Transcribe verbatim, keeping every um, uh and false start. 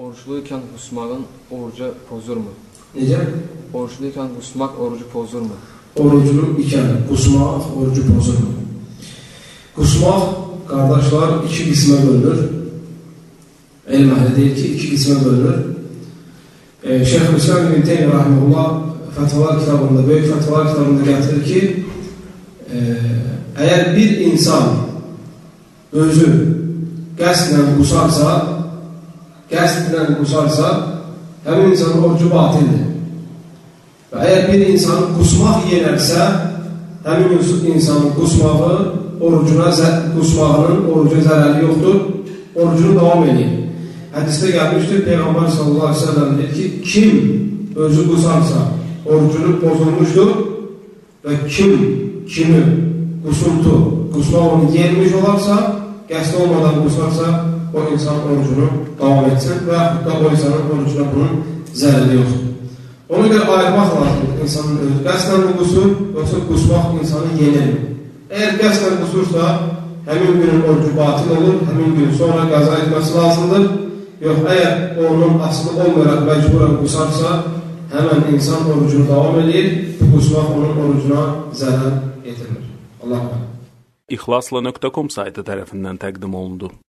Oruçluyken kusmağın orucu pozurmu? Necə? Oruçluyken kusmak orucu pozurmu? Oruclu ikən qusmaq orucu pozurmu? Qusmaq, qardaşlar, iki qismə bölünür. Elm əhli deyir ki, iki qismə bölünür. E, Şeyxülislam İbn Teymiyyə Rahimehullah Fətvalar kitabında, böyük Fətvalar kitabında gətirir ki, e, əgər bir insan özü qəsdlə qusarsa, qəsdlə qusarsa, həmin insanın orucu batildir. Və əgər bir insan qusmaq yenərsə, həmin insanın qusmağı, orucuna, qusmağının oruca zərəri yoxdur, orucunu davam edir. Hədisdə gəlmişdir, Peyğəmbər sallallahu aleyhi ve sellem deyir ki, kim özü qusarsa, orucunu pozulmuşdur və kim kimi qusuntu, qusmaq onu yenmiş olarsa, qəsd olmadan qusarsa, o insan orucunu davam etsin və yaxud da o insanın orucuna bunun zərəri yoxdur. Ona görə ayırmaq lazımdır, insanın özü qəsdən mi qusur, yoxsa qusmaq insanı yenir. Əgər qəsdən qusursa, həmin günün orucu batil olur, həmin gün sonra qəza etməsi lazımdır. Yox, əgər onun asılı olmayaraq məcburən qusarsa, həmən insan orucunu davam edir, bu qusmaq onun orucuna zərər yetirmir. Allah bilir. İxlasla nöqtə com saytı tərəfindən təqdim olundu.